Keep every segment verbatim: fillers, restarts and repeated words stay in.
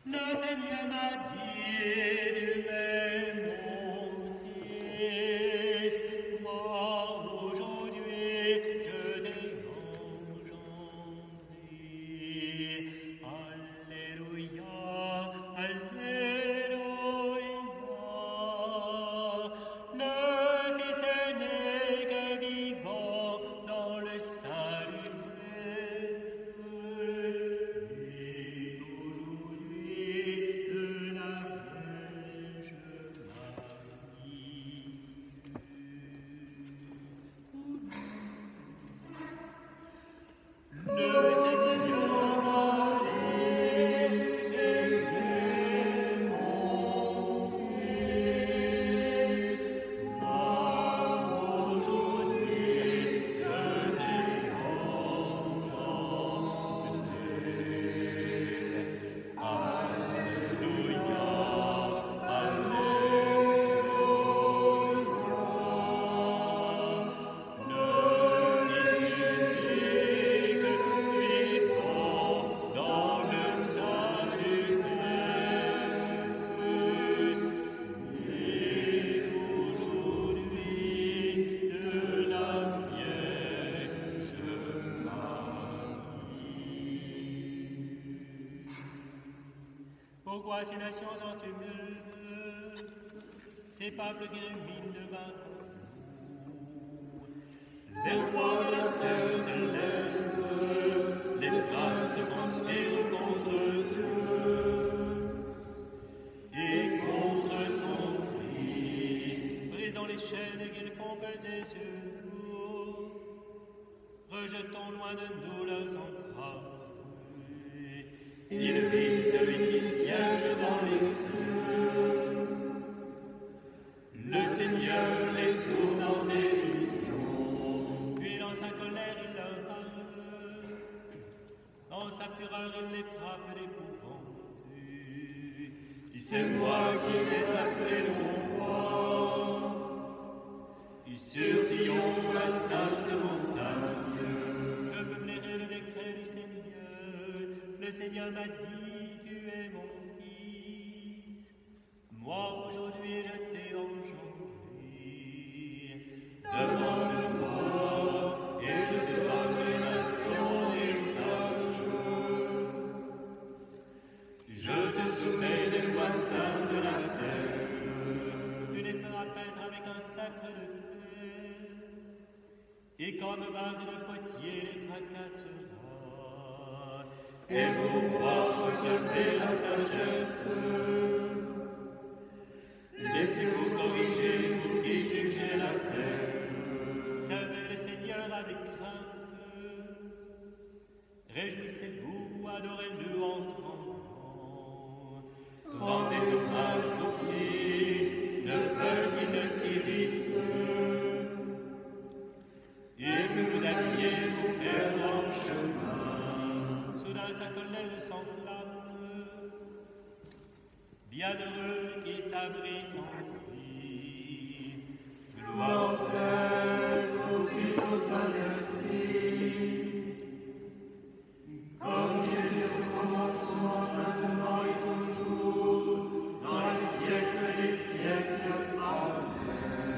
Pourquoi ces nations en tumulte, ces peuples qui ruminent devant nous? Les rois de la terre se lèvent, les princes conspirent contre Dieu et contre son Christ. Brisons les chaînes qu'ils font peser sur nous, rejetons loin de nous leurs entraves. Il vit celui qui siège dans les cieux. Le Seigneur les tourne en dérision. Puis dans sa colère, il leur parle. Dans sa fureur, il les frappe d'épouvantes. C'est moi qui ai sacré mon roi. Sur Sion, la sainte montagne. Je veux blairer le décret du Seigneur. Le Seigneur m'a dit, tu es mon fils. Moi, aujourd'hui, je t'ai engendré. Demande-moi, et je te donne les nations en héritage. Je te soumets les lointains de la terre. Tu les feras paître avec un sceptre de fer, et comme vase de potier les fracassera. Et vous, rois, recevez la sagesse. Laissez-vous corriger, vous qui jugez la terre. Servez le Seigneur avec crainte. Réjouissez-vous, adorez-le en tremblant. Rendez hommage au Christ, de peur qu'il ne s'irrite, et que vous n'alliez vous perdre en chemin. Soudain sa colère s'enflamme. Bienheureux qui s'abrite en lui. Gloire au Père, au Fils, au Saint-Esprit, comme il était au commencement, maintenant et toujours, dans les siècles des siècles. Amen.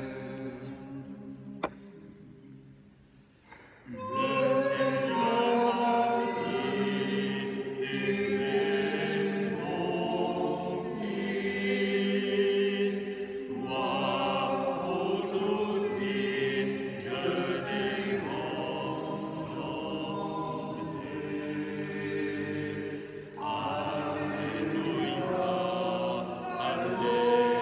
Le Seigneur a dit, tu es mon fils. Moi, aujourd'hui, je t'ai engendré. Alléluia, Alléluia.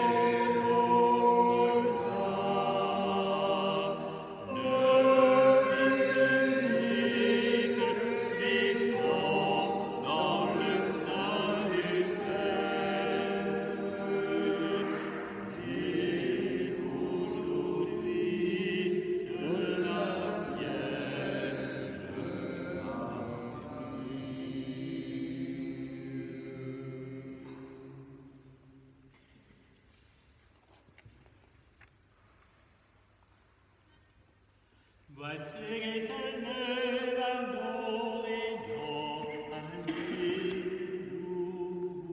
Voici qui s'élève à l'horizon, Alléluia.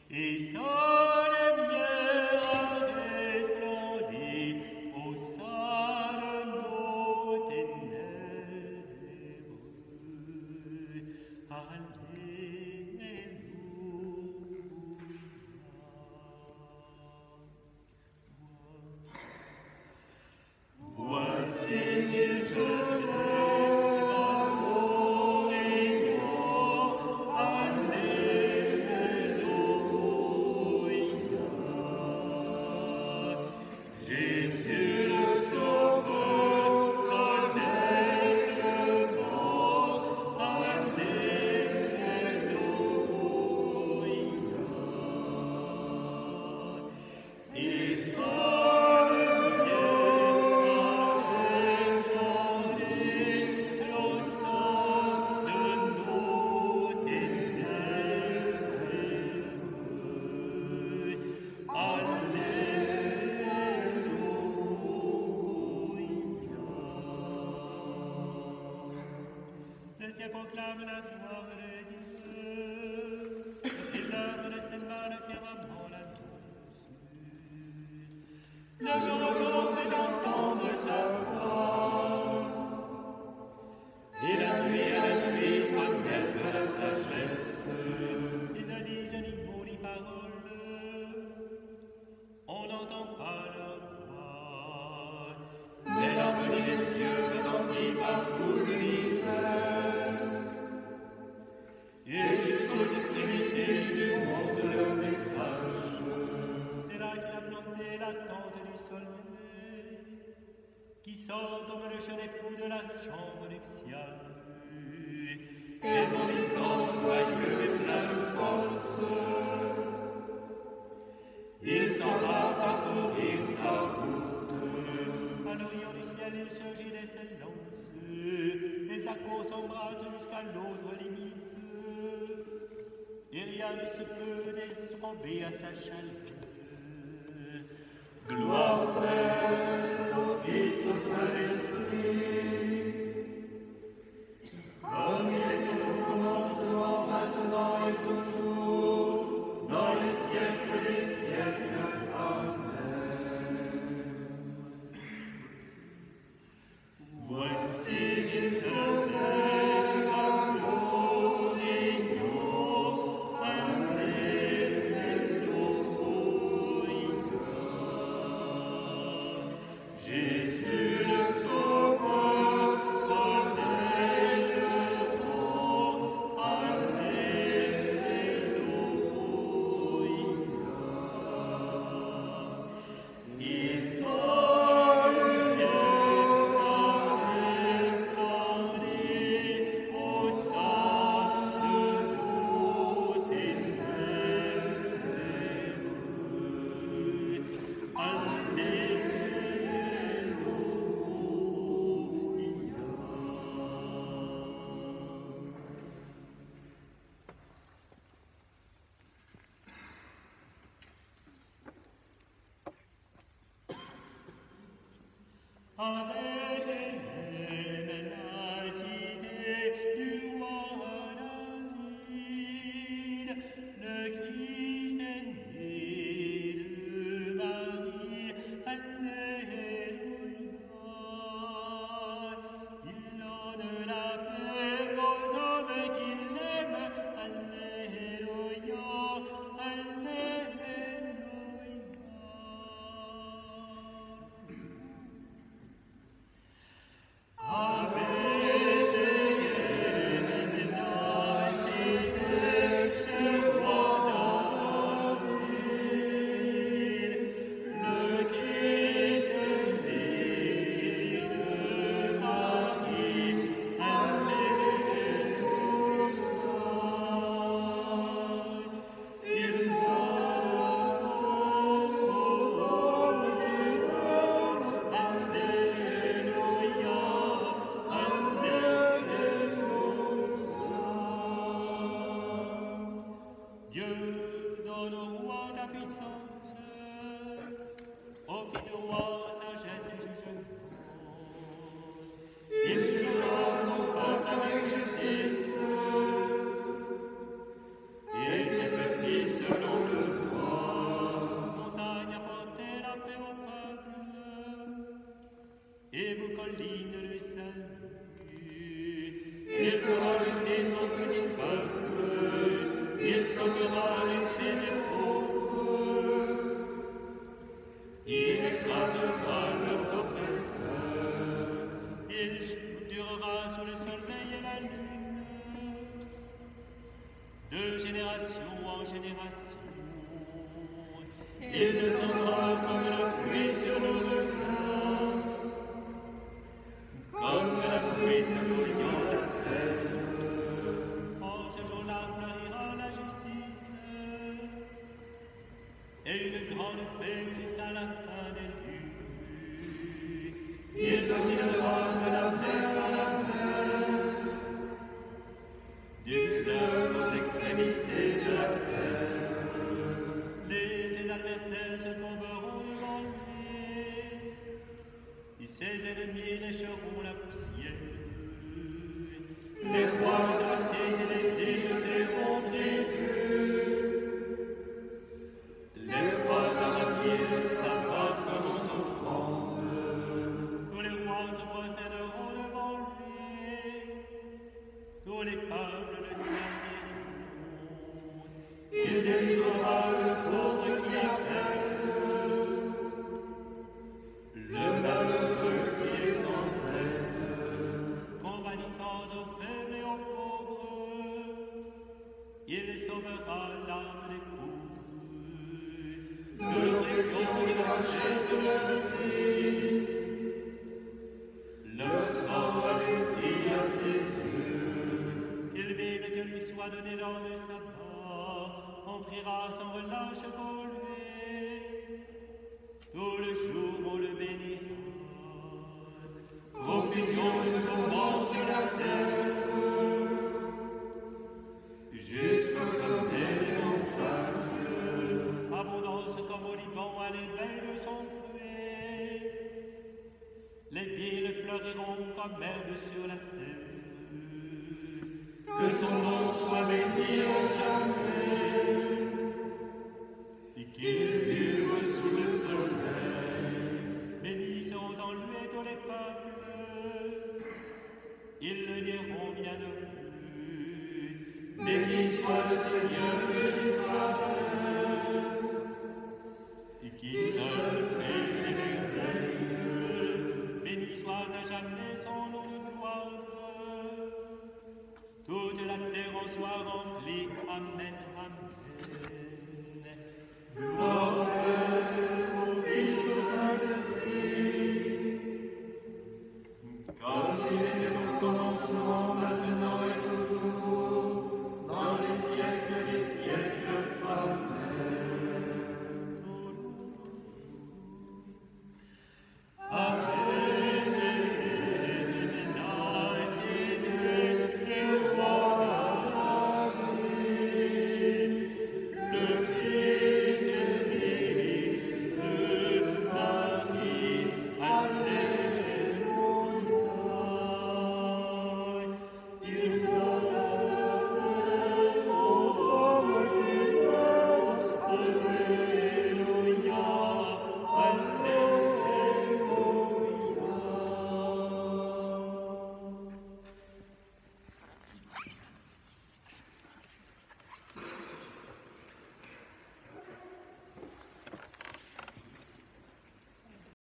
et sa lumière resplendit au sein de nos ténèbres. Alléluia. Voici qu'il se lève à nos rayons. Alléluia. Jésus le Sauveur s'en est devant. Alléluia. Et sa lumière resplendit au sein de nos ténèbres. Le ciel proclame la gloire de Dieu, et l'œuvre de ses mains le firmament l'annonce. Le jour au jour fait entendre sa voix, et la nuit à la nuit connaître la sagesse. Ils ne disent ni mots ni paroles, on n'entend pas leur voix, mais l'harmonie des cieux retentit partout l'univers, et jusqu'aux extrémités du monde leur message. C'est là qu'il a planté la tente du soleil, qui sort comme le jeune époux de la chambre nuptiale, et bondissant joyeux et plein de force, il s'en va parcourir sa route. À l'horizon du ciel, il surgit des s'élance, et sa course embrasse jusqu'à l'autre limite. Et rien ne se peut dérober à sa chaleur. Gloire au Père, au Fils, au Saint-Esprit, comme il était au commencement, maintenant et toujours, dans les siècles des siècles. Amen. Voici qu'il se lève à nos rayons. Alléluia. Jésus le Sauveur s'en est devant. Alléluia. Et sa lumière resplendit au sein de nos ténèbres. Alléluia. À Bethléem, la cité du roi David, le Christ est né de Marie. Alléluia. Il donne la paix aux hommes qu'il aime. Alléluia. Alléluia. À Bethléem, la cité du roi David, le Christ est né de Marie. Alléluia. Il donne aux hommes qu'il aime. Alléluia. Dieu donne au roi la puissance, au fils du roi sagesse et jugement. Il jugera ton peuple avec justice, et tes petits selon le en génération. Il descendra comme la pluie sur nos requins, comme la pluie de l'oignon de la terre. En ce jour-là fleurira la justice, et une grande paix jusqu'à la fin des lieux. Il dominera de la mer à la mer, du fleuve aux extrémités de la terre. Les ses adversaires se tomberont devant lui, et ses ennemis lécheront la poussière. Les rois de la et les îles paieront tribut. Les rois d'Arabie et de Saba feront offrande. Tous les rois se prostèrneront devant lui, tous les peuples le serviront. Il délivrera le pauvre qui appelle, le malheureux qui est sans aide. Convalissant aux faibles et aux pauvres, il sauvera l'âme des pauvres. De l'oppression il rachète leur vie, leur sang aboutit à ses yeux. Qu'il vive, que lui soit donné dans le sabbat, on priera sans relâche pour lui. Tout le jour on le bénira. Profusion de tourments sur la terre, jusqu'au sommet des montagnes. Abondance comme au Liban à l'éveil de son fruit. Les villes fleuriront comme herbes sur